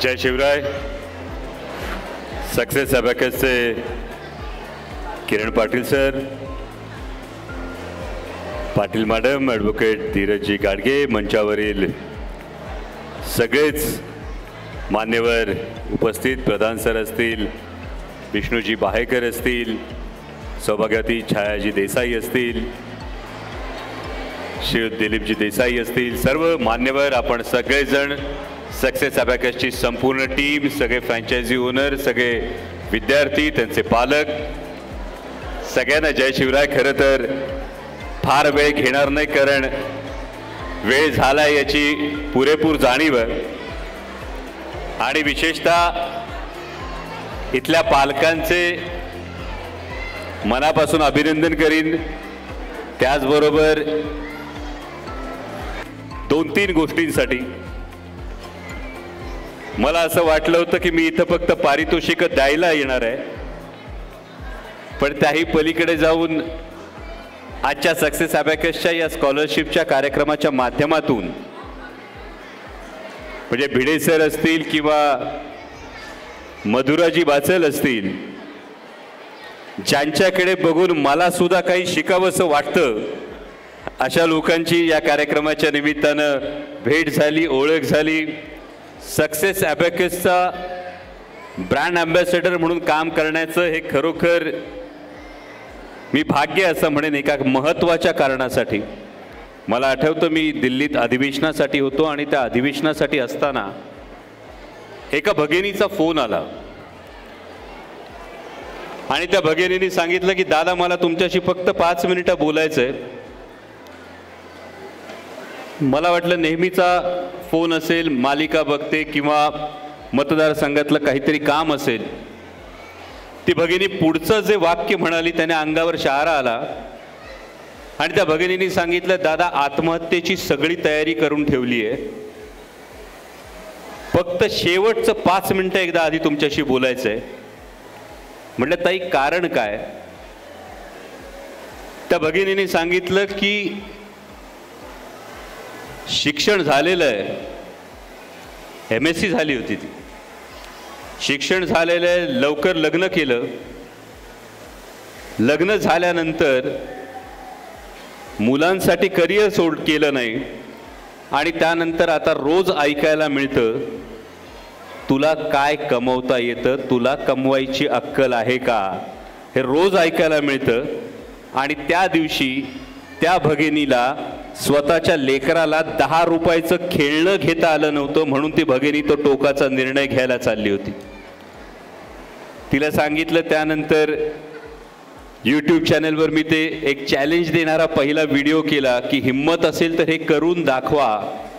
जय Shivrai. Success अबॅकसचे Kiran Patil sir, Patil madam, advocate Dheerajji Gadge, मंचावरील सगळेच मान्यवर उपस्थित, प्रधान सर असतील, विष्णूजी बाहेकर असतील, सौभाग्यवती छायाजी देसाई असतील, श्री दिलीपजी देसाई असतील, सर्व मान्यवर, आपण सगळेजण सक्सेस अबॅकसची संपूर्ण टीम, सगळे फ्रँचायझी ओनर, सगळे विद्यार्थी, त्यांचे पालक, सगळ्यांना जय शिवराय. खरं तर फार वेळ घेणार नाही, कारण वेळ झाला याची पुरेपूर जाणीव आणि विशेषतः इथल्या पालकांचे मनापासून अभिनंदन करीन. त्याचबरोबर 2-3 गोष्टींसाठी मला असं वाटलं होतं की मी इथं फक्त पारितोषिक द्यायला येणार आहे, पण त्याही पलीकडे जाऊन आजच्या सक्सेस अबॅकसच्या या स्कॉलरशिपच्या कार्यक्रमाच्या माध्यमातून म्हणजे भिडे सर असतील किंवा मधुराजी बाचल असतील, ज्यांच्याकडे बघून मला सुद्धा काही शिकावंसं वाटतं, अशा लोकांची या कार्यक्रमाच्या निमित्तानं भेट झाली, ओळख झाली. सक्सेस अबॅकसचा ब्रँड अँबॅसेडर म्हणून काम करण्याचं हे खरोखर मी भाग्य असं म्हणेन. एका महत्त्वाच्या कारणासाठी मला आठवतं, मी दिल्लीत अधिवेशनासाठी होतो आणि त्या अधिवेशनासाठी असताना एका भगिनीचा फोन आला आणि त्या भगिनीने सांगितलं की दादा, मला तुमच्याशी फक्त 5 मिनिटं बोलायचं आहे. मला वाटलं नेहमीचा फोन असेल, मालिका बघते किंवा मतदारसंघातलं काहीतरी काम असेल. ती भगिनी पुढचं जे वाक्य म्हणाली त्याने अंगावर शहारा आला आणि त्या भगिनीने सांगितलं, दादा आत्महत्येची सगळी तयारी करून ठेवली आहे, फक्त शेवटचं 5 मिनिटं एकदा आधी तुमच्याशी बोलायचं आहे. म्हटलं ताई कारण काय? त्या भगिनीने सांगितलं की शिक्षण झालेलं आहे, MSc झाली होती ती, शिक्षण झालेलं आहे, लवकर लग्न केलं, लग्न झाल्यानंतर मुलांसाठी करिअर केलं नाही आणि त्यानंतर आता रोज ऐकायला मिळतं, तुला काय कमवता येतं, तुला कमवायची अक्कल आहे का, हे रोज ऐकायला मिळतं. आणि त्या दिवशी त्या भगिनीला स्वतःच्या लेकराला 10 रुपयाचं खेळणं घेता आलं नव्हतं, म्हणून ती भगिनी तो टोकाचा निर्णय घ्यायला चालली होती. तिला सांगितलं, त्यानंतर यूट्यूब चॅनलवर मी ते एक चॅलेंज देणारा पहिला व्हिडिओ केला की हिम्मत असेल तर हे करून दाखवा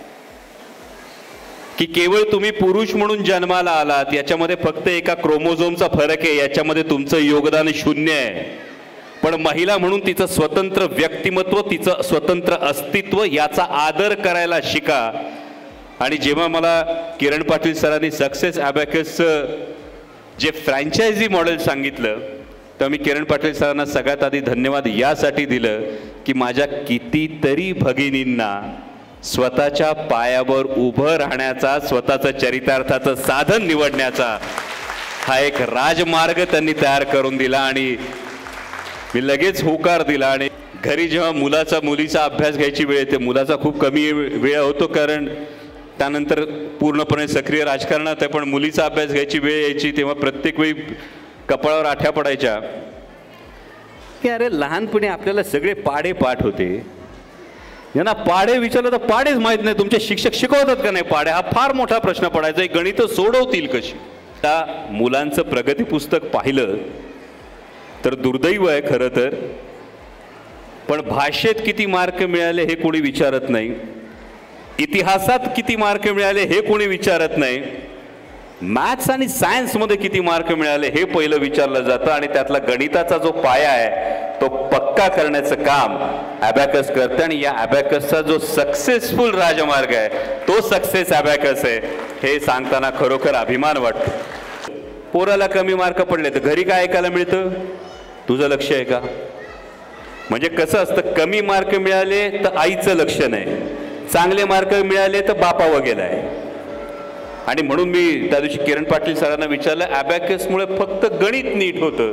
की केवळ तुम्ही पुरुष म्हणून जन्माला आलात, याच्यामध्ये फक्त एका क्रोमोझोमचा फरक आहे, याच्यामध्ये तुमचं योगदान 0 आहे, पण महिला म्हणून तिचं स्वतंत्र व्यक्तिमत्व, तिचं स्वतंत्र अस्तित्व, याचा आदर करायला शिका. आणि जेव्हा मला किरण पाटील सरांनी सक्सेस अबॅकसचं जे फ्रँचायझी मॉडेल सांगितलं, तर मी किरण पाटील सरांना सगळ्यात आधी धन्यवाद यासाठी दिलं की माझ्या कितीतरी भगिनींना स्वतःच्या पायावर उभं राहण्याचा, स्वतःचं चरितार्थाचं साधन निवडण्याचा हा एक राजमार्ग त्यांनी तयार करून दिला. आणि मी लगेच होकार दिला. आणि घरी जेव्हा मुलीचा अभ्यास घ्यायची वेळ येते, मुलाचा खूप कमी वेळ होतो कारण त्यानंतर पूर्णपणे सक्रिय राजकारणात आहे, पण मुलीचा अभ्यास घ्यायची वेळ यायची तेव्हा प्रत्येक वेळी कपाळावर आठ्या पडायच्या की अरे लहानपणी आपल्याला सगळे पाढे पाठ होते, यांना पाढे विचारलं तर पाढेच माहीत नाही, तुमचे शिक्षक शिकवतात का नाही पाढे, हा फार मोठा प्रश्न पडायचा. गणित सोडवतील कशी? त्या मुलांचं प्रगती पुस्तक पाहिलं तर दुर्दैव आहे खरं तर, पण भाषेत किती मार्क मिळाले हे कोणी विचारत नाही, इतिहासात किती मार्क मिळाले हे कोणी विचारत नाही, मॅथ्स आणि सायन्समध्ये किती मार्क मिळाले हे पहिलं विचारलं जातं. आणि त्यातला गणिताचा जो पाया आहे तो पक्का करण्याचं काम अबॅकस करते. आणि या अबॅकसचा जो सक्सेसफुल राजमार्ग आहे तो सक्सेस अबॅकस आहे, हे सांगताना खरोखर अभिमान वाटतो. पोराला कमी मार्क पडले तर घरी काय ऐकायला मिळतं, तुझं लक्ष आहे का? म्हणजे कसं असतं, कमी मार्क मिळाले तर आईचं लक्ष नाही, चांगले मार्क मिळाले तर बापावर गेलाय. आणि म्हणून मी त्या दिवशी किरण पाटील सरांना विचारलं, ॲबॅकसमुळे फक्त गणित नीट होतं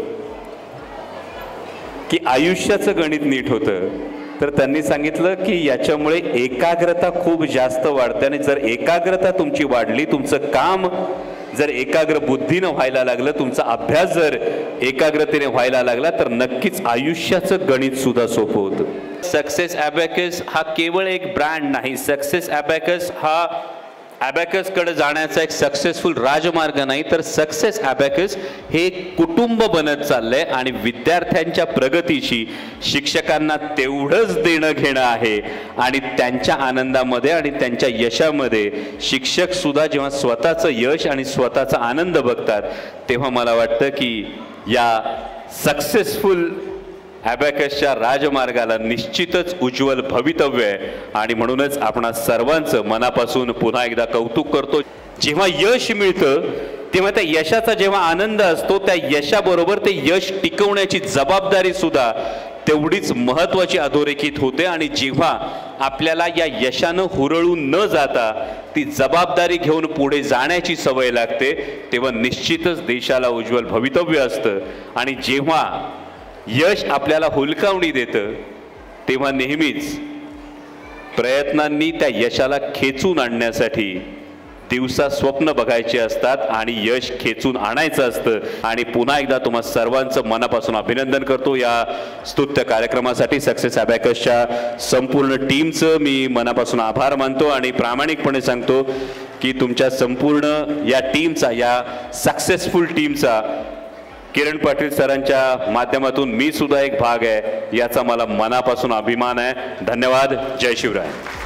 की आयुष्याचं गणित नीट होतं? तर त्यांनी सांगितलं की याच्यामुळे एकाग्रता खूप जास्त वाढते, आणि जर एकाग्रता तुमची वाढली, तुमचं काम जर एकाग्र बुद्धीनं व्हायला लागलं, तुमचा अभ्यास जर एकाग्रतेने व्हायला लागला, तर नक्कीच आयुष्याचं गणित सुद्धा सोपं होतं. सक्सेस ॲबॅकस हा केवळ एक ब्रँड नाही. सक्सेस ॲबॅकस हा ॲबॅकसकडे जाण्याचा एक सक्सेसफुल राजमार्ग नाही, तर सक्सेस ॲबॅकस हे कुटुंब बनत चाललंय. आणि विद्यार्थ्यांच्या प्रगतीशी शिक्षकांना तेवढंच देणं घेणं आहे. आणि त्यांच्या आनंदामध्ये आणि त्यांच्या यशामध्ये शिक्षक सुद्धा जेव्हा स्वतःचं यश आणि स्वतःचा आनंद बघतात, तेव्हा मला वाटतं की या सक्सेसफुल ॲबॅकसच्या राजमार्गाला निश्चितच उज्ज्वल भवितव्य आहे. आणि म्हणूनच आपण सर्वांचं मनापासून पुन्हा एकदा कौतुक करतो. जेव्हा यश मिळतं तेव्हा त्या यशाचा जेव्हा आनंद असतो, त्या यशाबरोबर ते यश टिकवण्याची जबाबदारी सुद्धा तेवढीच महत्त्वाची अधोरेखित होते. आणि जेव्हा आपल्याला या यशानं हुरळून न जाता ती जबाबदारी घेऊन पुढे जाण्याची सवय लागते, तेव्हा निश्चितच देशाला उज्ज्वल भवितव्य असतं. आणि जेव्हा यश आपल्याला हुलकावणी देतं, तेव्हा नेहमीच प्रयत्नांनी त्या यशाला खेचून आणण्यासाठी दिवसा स्वप्न बघायचे असतात आणि यश खेचून आणायचं असतं. आणि पुन्हा एकदा तुम्हा सर्वांचं मनापासून अभिनंदन करतो या स्तुत्य कार्यक्रमासाठी. सक्सेस ॲबॅकसच्या संपूर्ण टीमचं मी मनापासून आभार मानतो आणि प्रामाणिकपणे सांगतो की तुमच्या संपूर्ण या टीमचा, या सक्सेसफुल टीमचा किरण पाटील सरांच्या माध्यमातून मी सुद्धा एक भाग आहे, याचा मला मनापासून अभिमान आहे. धन्यवाद. जय शिवराय.